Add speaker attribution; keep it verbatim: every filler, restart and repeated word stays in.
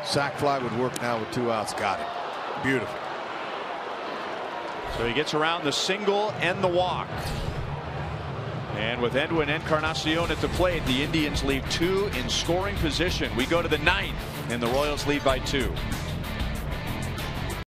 Speaker 1: Sac fly would work now with two outs. Got it. Beautiful.
Speaker 2: So he gets around the single and the walk. And with Edwin Encarnacion at the plate, the Indians leave two in scoring position. We go to the ninth, and the Royals lead by two.